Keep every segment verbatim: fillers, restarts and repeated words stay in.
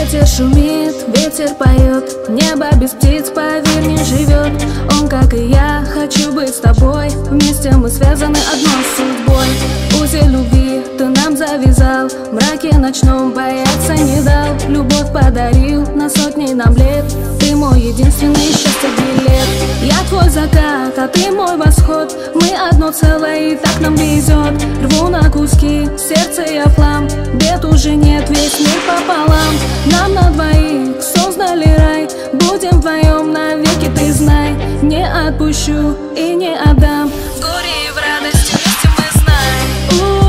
Ветер шумит, ветер поет, небо без птиц, поверь, не живет. Он, как и я, хочу быть с тобой, вместе мы связаны одной судьбой. Узел любви ты нам завязал, в мраке ночном бояться не дал. Любовь подарил на сотни нам лет, ты мой единственный счастье билет. Я твой закат, а ты мой восход, мы одно целое и так нам везет. Рву на куски, сердце я флам, бед уже нет, весь мир пополам. Нам на двоих создали рай, будем вдвоем навеки, ты знай. Не отпущу и не отдам, в горе и в радости вместе мы знаем.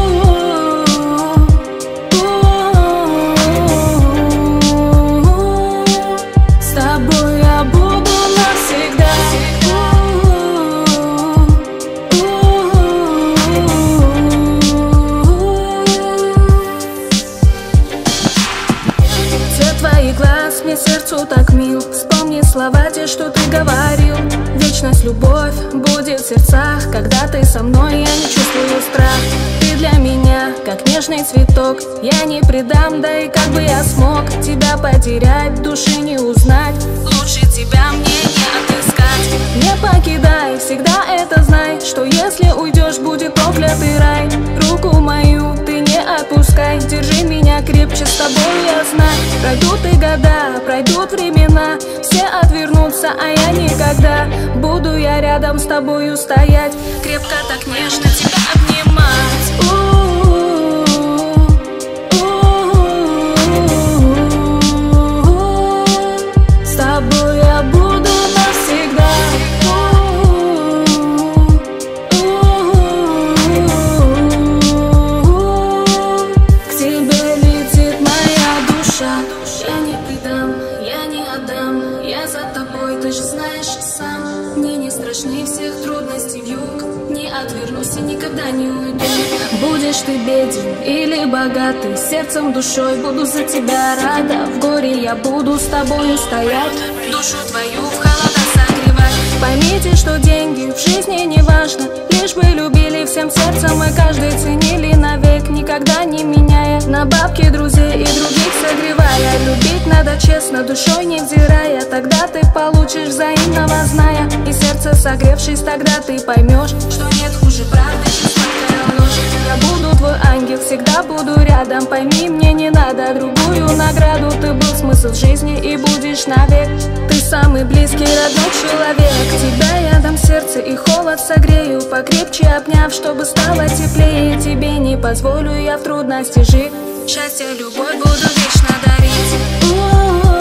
С тобой я буду навсегда. Цвет твоих глаз мне сердцу так мил, вспомни слова те, что ты говорил. Вечность, любовь будет в сердцах, когда ты со мной, я не чувствую страх. Ты для меня, как нежный цветок, я не предам, да и как бы я смог тебя потерять, души не узнать. Лучше тебя мне не отыскать. Не покидай, всегда это знай, что если уйдешь, будет проклятый рай. Руку мою ты не отпускай, держи меня крепче, с тобой я знаю. Пройдут и года, пройдут времена, все отвернутся, а я никогда. Буду я рядом с тобою стоять, крепко так нежно тебя обнимать. С тобой я буду навсегда. К тебе летит моя душа, я не предам, я не отдам, я за тобой, ты же знаешь сам. Мне не страшны всех трудностей вьюг, не отвернусь и никогда не уйду. Будешь ты беден или богатый, сердцем, душой буду за тебя рада. В горе я буду с тобою стоять, душу твою в холода согревать. Поймите, что деньги в жизни не важно, лишь бы любили всем сердцем и каждый ценили навек, никогда не меняя, на бабки друзей и других согревая. Любить надо честно, душой невзирая, тогда ты получишь взаимного зная. И сердце согревшись, тогда ты поймешь, что нет хуже правды, чем сладкая ложь. Я буду твой ангел, всегда буду рядом, пойми, мне не надо другую награду. Ты был смысл жизни и будешь навек, ты самый близкий, родной человек. Тебя я дам сердце и холод согрею, покрепче обняв, чтобы стало теплее. Тебе не позволю я в трудности жить, счастье, любовь буду вечно дарить.